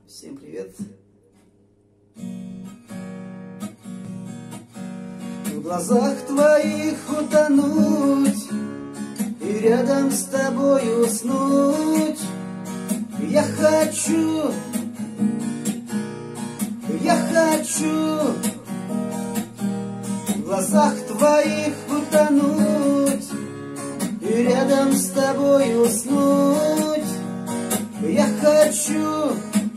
Всем привет! В глазах твоих утонуть и рядом с тобой уснуть. Я хочу в глазах твоих утонуть и рядом с тобой уснуть. Я хочу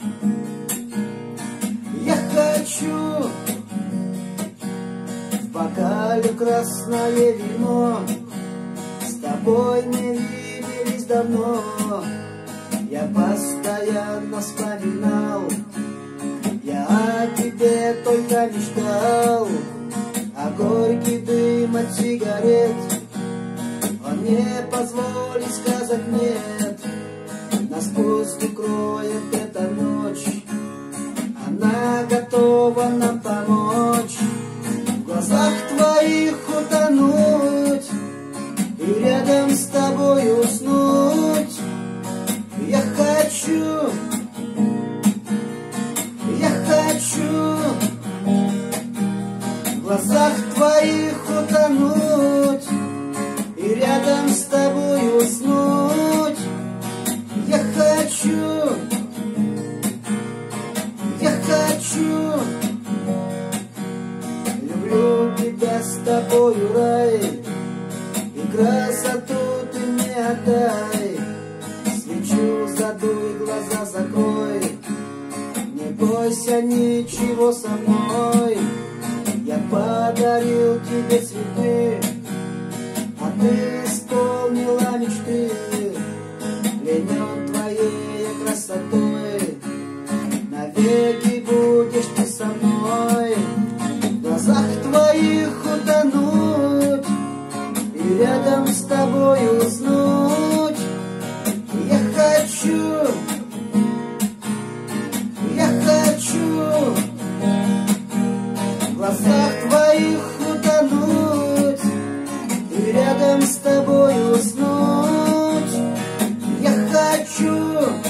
в бокале красное вино. С тобой не виделись давно. Я постоянно вспоминал, я о тебе только мечтал. А горький дым от сигарет, он не позволит сказать нет. Нас пусть укроет эта ночь, она готова нам помочь. В глазах твоих утонуть и рядом с тобой уснуть. Я хочу в глазах твоих утонуть и рядом с тобой уснуть. Я хочу люблю тебя, с тобою рай, и красоту ты мне отдай. Свечу задуй, глаза закрой, не бойся ничего со мной. Я подарил тебе цветы, а ты исполнила мечты. Пленен твоей красотой, навеки будешь ты со мной. В глазах твоих утонуть и рядом с тобой уснуть. Я хочу в глазах твоих утонуть и рядом с тобой уснуть. Я хочу